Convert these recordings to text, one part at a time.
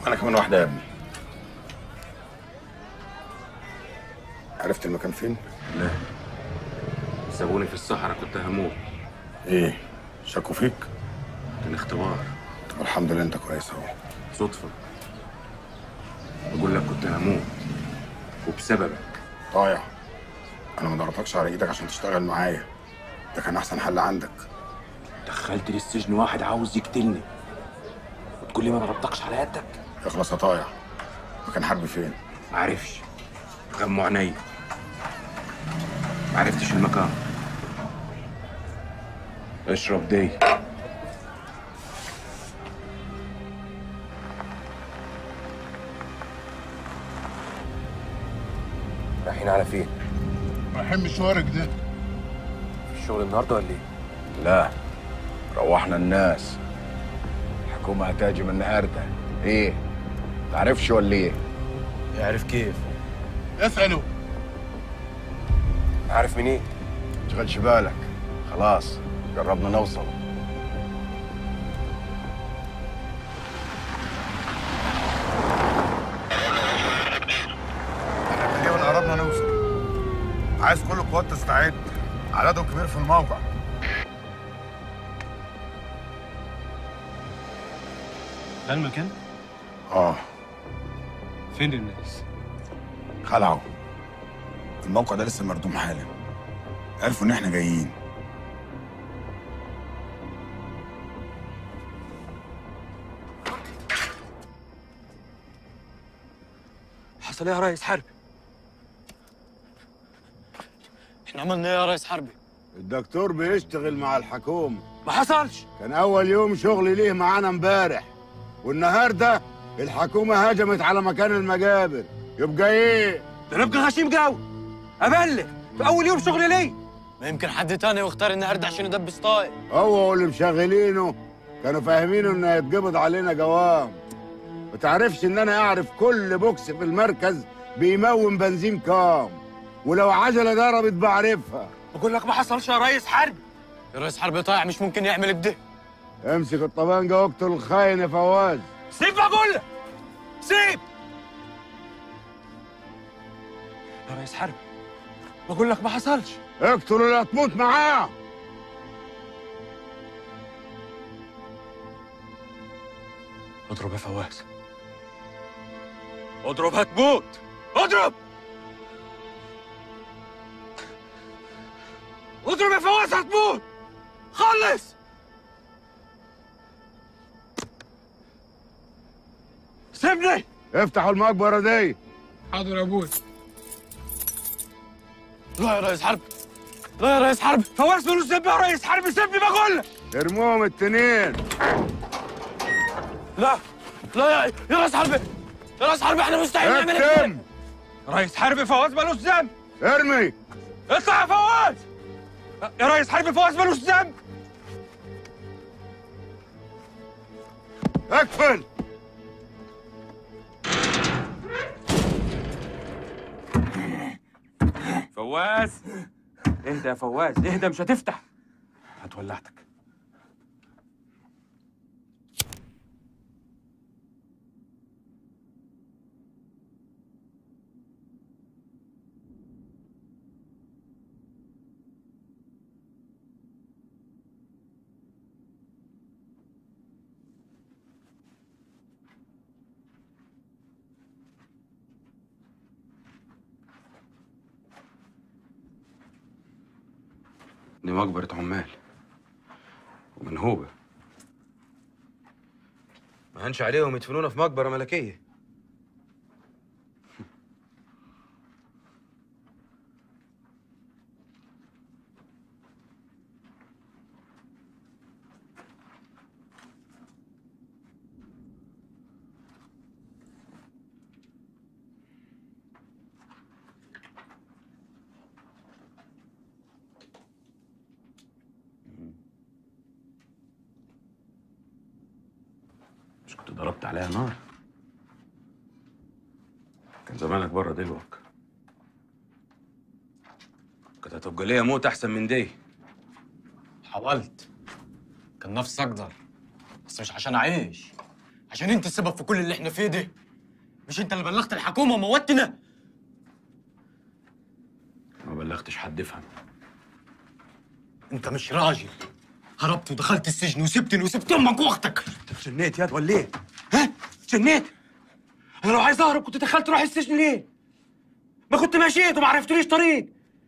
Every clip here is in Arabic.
انا كمان واحده يا ابني. عرفت المكان فين؟ لا، سابوني في الصحراء كنت هموت. ايه شكوا فيك؟ كان اختبار. طب الحمد لله انت كويس اهو. صدفة. بقول لك كنت هموت وبسببك. ضايع. انا ما ضربتكش على ايدك عشان تشتغل معايا، ده كان احسن حل عندك. دخلت لي السجن واحد عاوز يقتلني وتقول لي ما ضربتكش على يدك؟ اخلص يا طايع. مكان حربي فين؟ معرفش، غموا عينيا، معرفتش المكان. اشرب دي. رايحين على فين؟ رايحين مشوارك ده. في الشغل النهارده ولا ايه؟ لا، روحنا الناس. الحكومة هتهاجم النهارده. ايه؟ تعرفش ولا ايه؟ يعرف كيف؟ اسأله. عارف منين؟ تشغلش بالك، خلاص قربنا نوصل. احنا تقريبا قربنا نوصل. عايز كل القوات تستعد، عددهم كبير في الموقع. ده المكان؟ اه فين الناس؟ خلعوا. الموقع ده لسه مردوم حالا، عرفوا ان احنا جايين. حصل ايه يا ريس حربي؟ احنا عملنا ايه يا ريس حربي؟ الدكتور بيشتغل مع الحكومة. ما حصلش. كان أول يوم شغل ليه معانا امبارح، والنهارده الحكومة هجمت على مكان المجابر. يبقى إيه؟ ده نبقى غشيم جو. ابلغ في اول يوم شغل ليه. ما يمكن حد تاني واختار النهارده عشان يدبس طائق. هو واللي مشغلينه كانوا فاهمين إنه هيتقبض علينا جوام. ما تعرفش إن أنا أعرف كل بوكس في المركز بيمون بنزين كام، ولو عجلة ضربت بعرفها. بقول لك ما حصلش يا ريس حربي. يا ريس حربي طايع مش ممكن يعمل كده. امسك الطبانجة واقتل الخاين يا فواز. سيب بقول لك، سيب يا ريس حربي. بقول لك ما حصلش. اقتل ولا تموت معاه. اضرب يا فواز، اضرب هتموت، اضرب اضرب يا فواز هتموت. خلص. سيبني. افتحوا المقبرة دي. حاضر يا ابوي. لا يا ريس حرب، لا يا ريس حرب. فواز ملوش ذنب يا ريس حرب. سيبني بقول لك. ارموهم التنين. لا لا يا ريس حرب، يا ريس حرب احنا مستحيل نعمل كده. اكتم. ريس حرب فواز ملوش ذنب. ارمي. اطلع يا فواز. يا ريس حرب فواز ملوش ذنب. اقفل. فواز، اهدى يا فواز، اهدى مش هتفتح. هتولعتك. دي مقبرة عمال ومنهوبة، ما هنش عليهم يدفنونا في مقبرة ملكية. مش كنت ضربت عليها نار؟ كان زمانك بره دلوقتي. كانت هتبقى ليا موت احسن من دي. حاولت، كان نفسي اقدر، بس مش عشان اعيش، عشان انت السبب في كل اللي احنا فيه ده. مش انت اللي بلغت الحكومه وموتنا؟ ما بلغتش حد، افهم. انت مش راجل. هربت ودخلت السجن وسبتني وسبت امك واختك. انت اتجنيت ياد ولا ايه؟ ها؟ اتجنيت؟ انا لو عايز اهرب كنت دخلت اروح السجن ليه؟ ما كنت مشيت وما عرفتليش طريق.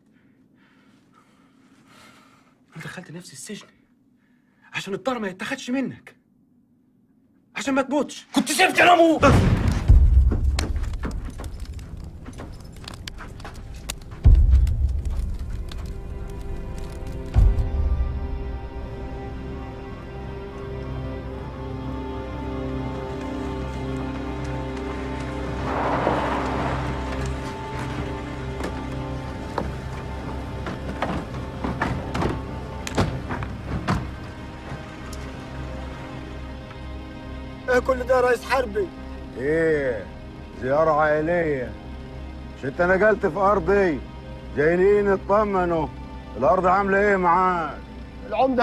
انا دخلت نفسي السجن عشان الطار ما يتاخدش منك، عشان ما تموتش. كنت سبت انا اموت. ايه كل ده يا ريس حربي؟ ايه زيارة عائلية؟ مش انت نقلت في ارضي؟ جايين يطمنوا الارض عاملة ايه معاك؟ العمده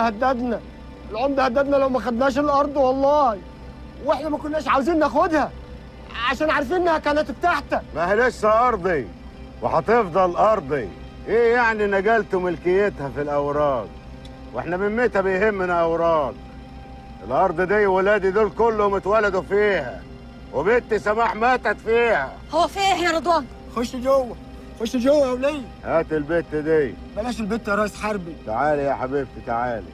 هددنا لو ما خدناش الارض والله، واحنا ما كناش عاوزين ناخدها عشان عارفين انها كانت بتاعتك. ما هي لسه ارضي وهتفضل ارضي. ايه يعني نقلت ملكيتها في الاوراق؟ واحنا من متى بيهمنا اوراق؟ الارض دي ولادي دول كلهم اتولدوا فيها، وبنتي سماح ماتت فيها. هو في ايه يا رضوان؟ خش جوه يا وليه. هات البت دي. بلاش البت يا ريس حربي. تعالي يا حبيبتي تعالي.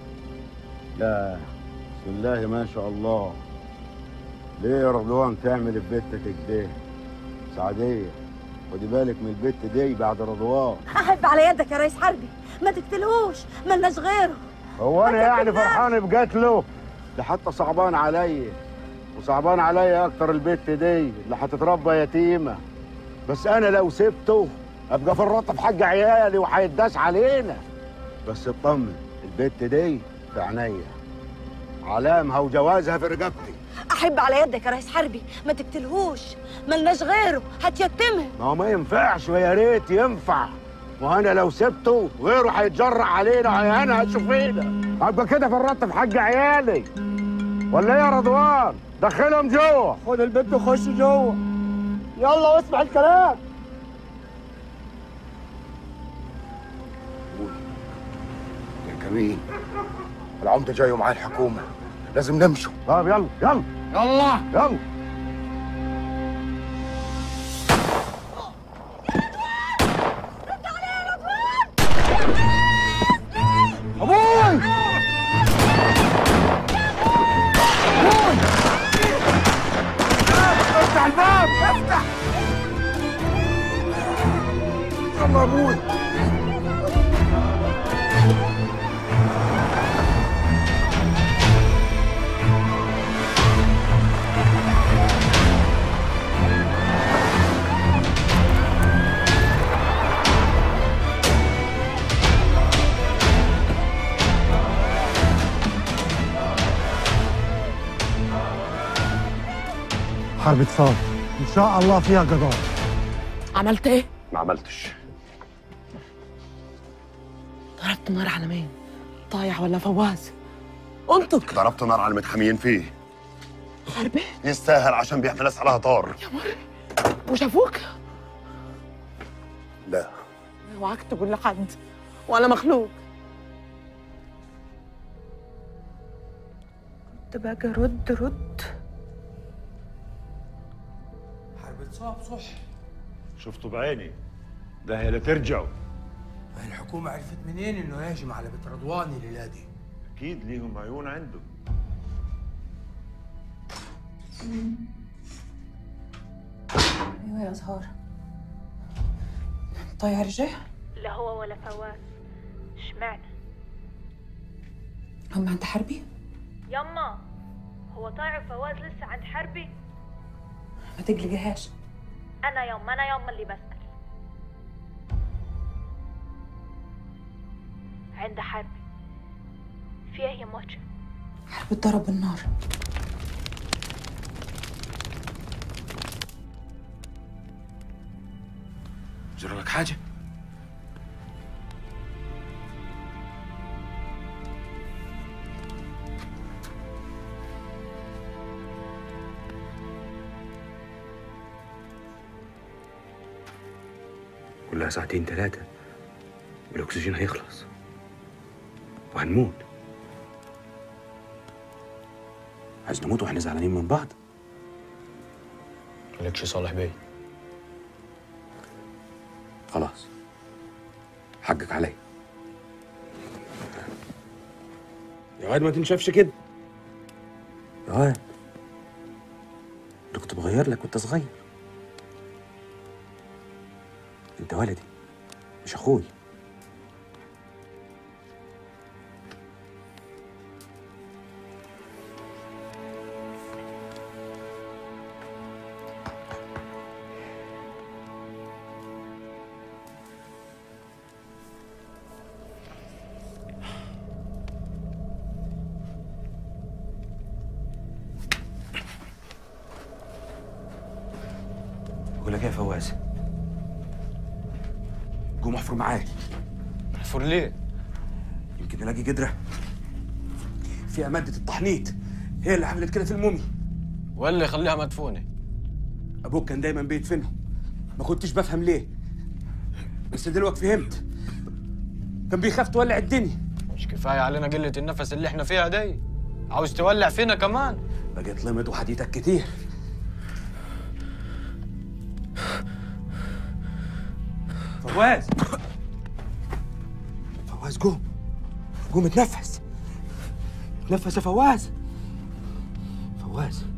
لا بسم الله ما شاء الله. ليه يا رضوان تعمل في بنتك كده؟ سعدية خدي بالك من البت دي بعد رضوان. احب على يدك يا ريس حربي، ما تقتلهوش، ملناش غيره. هو انا يعني فرحان بقتله؟ ده حتى صعبان عليا، وصعبان عليا اكتر البت دي اللي هتتربى يتيمه. بس انا لو سبته ابقى فرطت في حق عيالي وهيتداس علينا. بس اطمن البت دي في عينيا، علامها وجوازها في رقبتي. احب على يدك يا ريس حربي، ما تقتلهوش، ملناش غيره، هتيتمه. ما هو ما ينفعش ويا ريت ينفع، وانا لو سبته غيره هيتجرع علينا، انا هتشوفينا ابقى كده فرطت في حق عيالي. ولا ايه يا رضوان؟ دخلهم جوه. خد البت وخش جوه، يلا واسمع الكلام. يا كريم العمده جاي ومعاه الحكومه، لازم نمشوا. طب يلا يلا يلا يلا. ابوي افتح الباب، افتح. يلا يا ابوي. حرب اتصال ان شاء الله فيها قضاء. عملت ايه؟ ما عملتش. ضربت نار على مين؟ طايع ولا فواز؟ انطق. ضربت نار على المتحميين فيه. حربي؟ يستاهل عشان بيعمل ناس عليها طار. وشافوك؟ لا اوعاك تقول لحد وانا مخلوق. كنت باجي رد. حرب صعب صح. شفته بعيني، ده هي لا ترجعوا. الحكومة عرفت منين انه هاجم على بيت رضوان الليلة دي؟ اكيد ليهم عيون عنده. ايوه يا زهار. طايع رجع؟ لا هو ولا فواز. اشمعنى؟ هم عند حربي؟ يما هو طايع فواز لسه عند حربي؟ ما تقلقيهاش. انا يما اللي بسأل. عند حربي فيها يا موجة. حرب اتضرب بالنار. جرى لك حاجه؟ كلها ساعتين 3 والاكسجين هيخلص وهنموت. عايز نموت واحنا زعلانين من بعض؟ مالكش يا صالح بيه. خلاص حقك عليا يا واد، ما تنشفش كده يا واد. انا كنت بغير لك وانت صغير. انت ولدي مش اخوي. بقول لك ايه يا فواز، قوم احفر معايا. احفر ليه؟ يمكن الاقي قدره فيها ماده التحنيط هي اللي عملت كده في المومي، ولا خليها مدفونه. ابوك كان دايما بيدفنهم، ما كنتش بفهم ليه، بس دلوقتي فهمت. كان بيخاف تولع الدنيا. مش كفايه علينا قله النفس اللي احنا فيها دي؟ عاوز تولع فينا كمان؟ بقيت لمد وحديتك كتير. فواز فواز، قوم اتنفس. اتنفس يا فواز. فواز